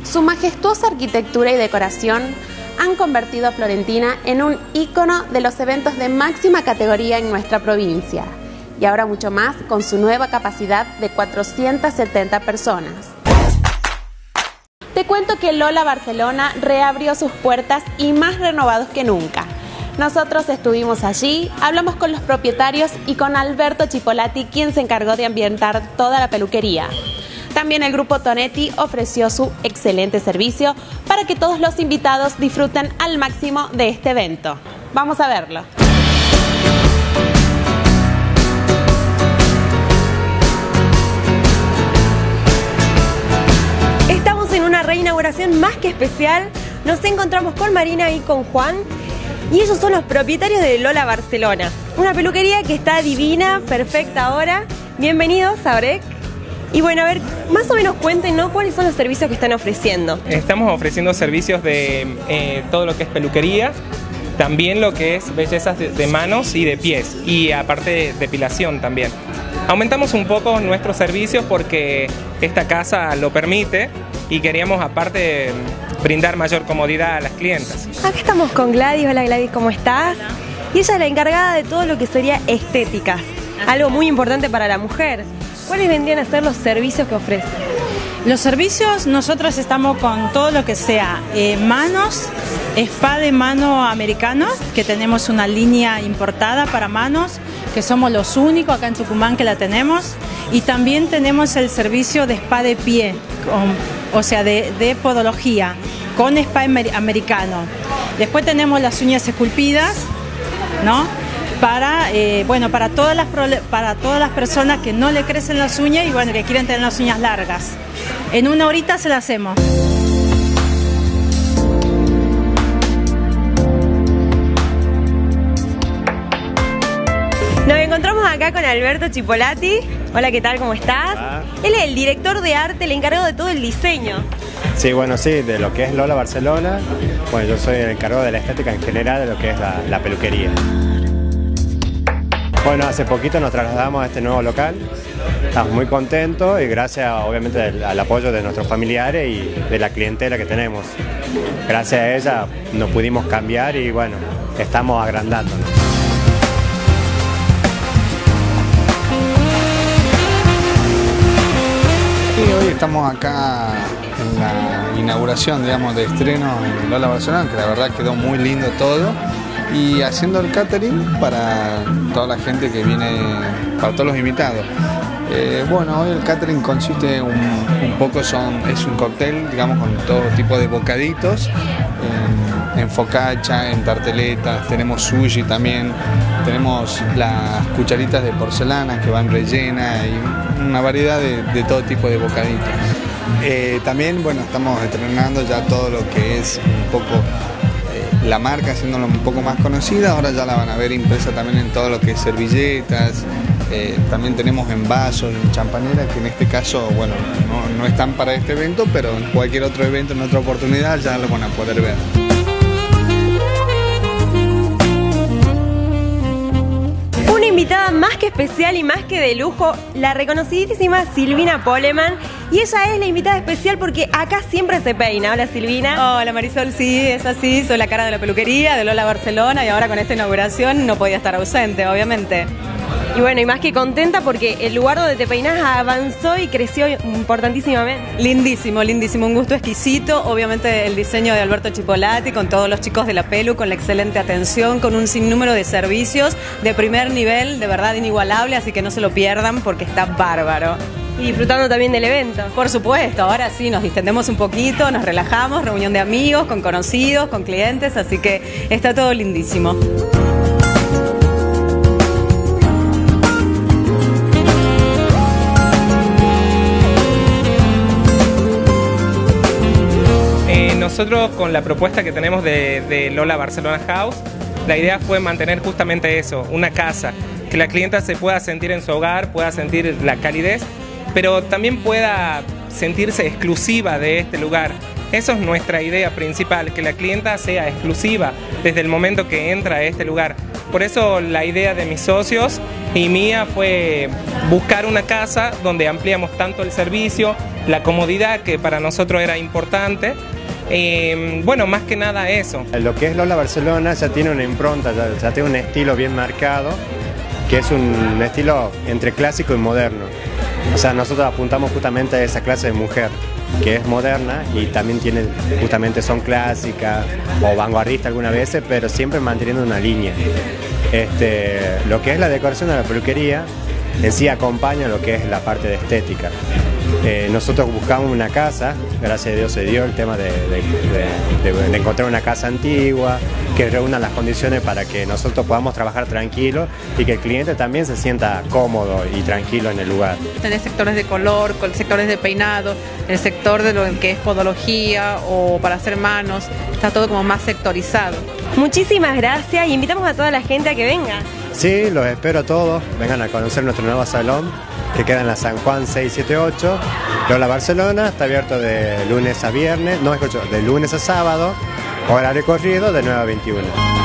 Su majestuosa arquitectura y decoración han convertido a Florentina en un ícono de los eventos de máxima categoría en nuestra provincia. Y ahora mucho más con su nueva capacidad de 470 personas. Te cuento que Lola Barcelona reabrió sus puertas y más renovados que nunca. Nosotros estuvimos allí, hablamos con los propietarios y con Alberto Chipolati, quien se encargó de ambientar toda la peluquería. También el grupo Tonetti ofreció su excelente servicio para que todos los invitados disfruten al máximo de este evento. Vamos a verlo. Estamos en una reinauguración más que especial. Nos encontramos con Marina y con Juan. Y ellos son los propietarios de Lola Barcelona. Una peluquería que está divina, perfecta ahora. Bienvenidos a Breck. Y bueno, a ver, más o menos cuéntenos cuáles son los servicios que están ofreciendo. Estamos ofreciendo servicios de todo lo que es peluquería, también lo que es bellezas de manos y de pies, y aparte depilación también. Aumentamos un poco nuestros servicios porque esta casa lo permite y queríamos aparte brindar mayor comodidad a las clientas. Acá estamos con Gladys. Hola Gladys, ¿cómo estás? Y ella es la encargada de todo lo que sería estética, algo muy importante para la mujer. ¿Cuáles vendrían a ser los servicios que ofrecen? Los servicios, nosotros estamos con todo lo que sea manos, spa de mano americano, que tenemos una línea importada para manos, que somos los únicos acá en Tucumán que la tenemos, y también tenemos el servicio de spa de pie, o sea, de podología, con spa americano. Después tenemos las uñas esculpidas, ¿no? Para todas las personas que no le crecen las uñas y bueno, que quieren tener las uñas largas. En una horita se las hacemos. Nos encontramos acá con Alberto Chipolati. Hola, ¿qué tal? ¿Cómo estás? Hola. Él es el director de arte, el encargado de todo el diseño. Sí, bueno, sí, de lo que es Lola Barcelona. Bueno, yo soy el encargado de la estética en general, de lo que es la peluquería. Bueno, hace poquito nos trasladamos a este nuevo local, estamos muy contentos y gracias obviamente al apoyo de nuestros familiares y de la clientela que tenemos. Gracias a ella nos pudimos cambiar y bueno, estamos agrandándonos. Sí, hoy estamos acá en la inauguración, digamos, de estreno en Lola Barcelona, que la verdad quedó muy lindo todo. Y haciendo el catering para toda la gente que viene, para todos los invitados. Bueno, hoy el catering consiste un poco, es un cóctel, digamos, con todo tipo de bocaditos, en focaccia, en tarteletas, tenemos sushi también, tenemos las cucharitas de porcelana que van rellenas y una variedad de todo tipo de bocaditos. También, bueno, estamos estrenando ya todo lo que es un poco la marca, haciéndola un poco más conocida. Ahora ya la van a ver impresa también en todo lo que es servilletas, también tenemos en vasos, en champañeras, que en este caso, bueno, no están para este evento, pero en cualquier otro evento, en otra oportunidad, ya lo van a poder ver. Una invitada más que especial y más que de lujo, la reconocidísima Silvina Poleman. Y ella es la invitada especial porque acá siempre se peina. Hola Silvina. Hola Marisol, sí, es así, soy la cara de la peluquería de Lola Barcelona y ahora con esta inauguración no podía estar ausente, obviamente. Y bueno, y más que contenta porque el lugar donde te peinás avanzó y creció importantísimamente. Lindísimo, lindísimo, un gusto exquisito, obviamente el diseño de Alberto Chipolati con todos los chicos de la pelu, con la excelente atención, con un sinnúmero de servicios de primer nivel, de verdad inigualable, así que no se lo pierdan porque está bárbaro. Y disfrutando también del evento. Por supuesto, ahora sí nos distendemos un poquito, nos relajamos, reunión de amigos, con conocidos, con clientes, así que está todo lindísimo. Nosotros con la propuesta que tenemos de Lola Barcelona House, la idea fue mantener justamente eso, una casa, que la clienta se pueda sentir en su hogar, pueda sentir la calidez, pero también pueda sentirse exclusiva de este lugar. Eso es nuestra idea principal, que la clienta sea exclusiva desde el momento que entra a este lugar. Por eso la idea de mis socios y mía fue buscar una casa donde ampliamos tanto el servicio, la comodidad que para nosotros era importante. Bueno, más que nada eso. Lo que es Lola Barcelona ya tiene una impronta, ya tiene un estilo bien marcado, que es un estilo entre clásico y moderno. O sea, nosotros apuntamos justamente a esa clase de mujer, que es moderna y también justamente son clásicas o vanguardistas algunas veces, pero siempre manteniendo una línea. Lo que es la decoración de la peluquería en sí acompaña lo que es la parte de estética. Nosotros buscamos una casa, gracias a Dios se dio el tema de encontrar una casa antigua que reúna las condiciones para que nosotros podamos trabajar tranquilos y que el cliente también se sienta cómodo y tranquilo en el lugar. Tenés sectores de color, sectores de peinado, el sector de lo que es podología o para hacer manos, está todo como más sectorizado. Muchísimas gracias y invitamos a toda la gente a que venga. Sí, los espero a todos, vengan a conocer nuestro nuevo salón que queda en la San Juan 678, Lola Barcelona, está abierto de lunes a viernes, de lunes a sábado, horario corrido de 9 a 21.